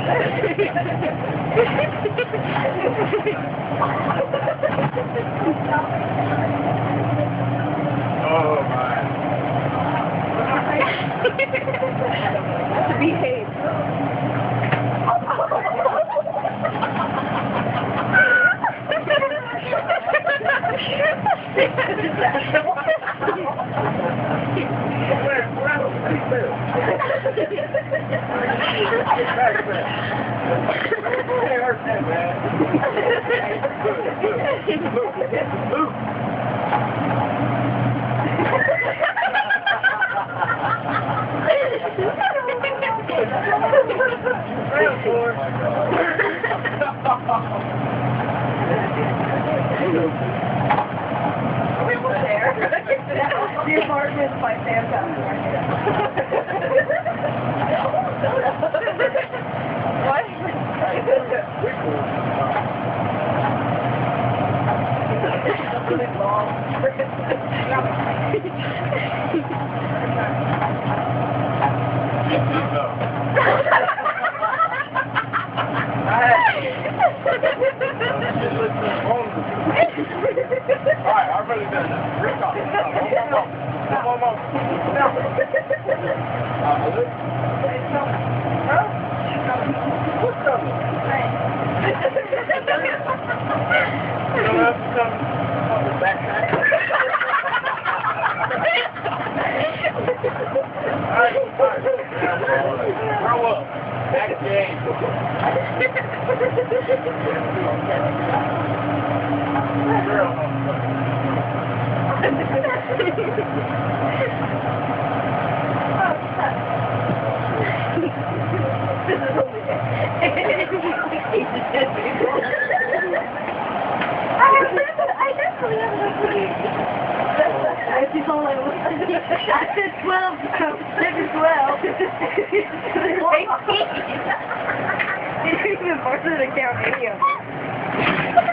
Oh my. Behave. We were there. The apartment by Santa. What? Alright, I've really done that. Rick off. One more. What's coming? You don't have to come on the back. Alright. Grow up. Back at the game. Girl. I said 12, maybe 12. It's even more than a count video.